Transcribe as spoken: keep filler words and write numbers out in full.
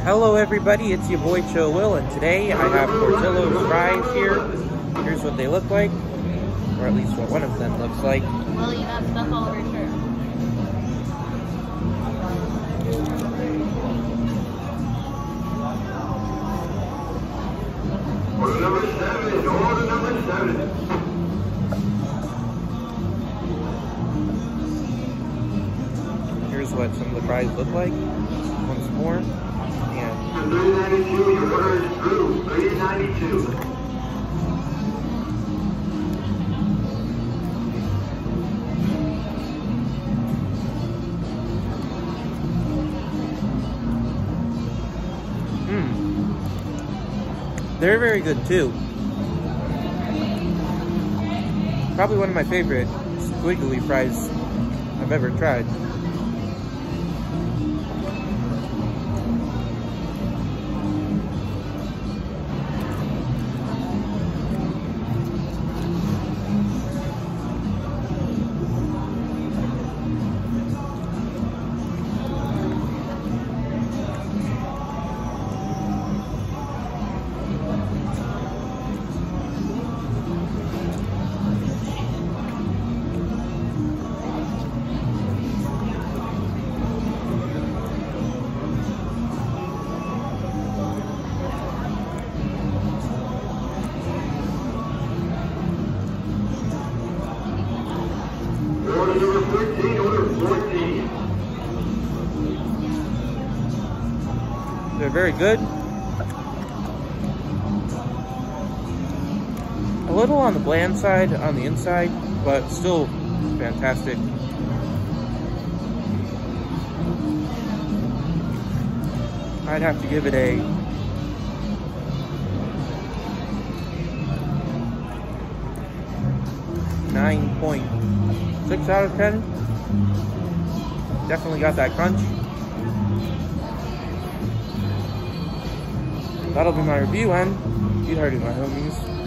Hello everybody, it's your boy Chill Will, and today I have Portillo's fries here. Here's what they look like, or at least what one of them looks like. Well, you got stuff all over your shirt. Order number seven, order number seven. Here's what some of the fries look like. Once more. And three ninety-two, your order is through. three ninety-two. Mmm. They're very good too. Probably one of my favorite squiggly fries I've ever tried. Order number fourteen, order fourteen. They're very good. A little on the bland side on the inside, but still fantastic. I'd have to give it a nine point six out of ten. Definitely got that crunch. That'll be my review, and you heard it, my homies.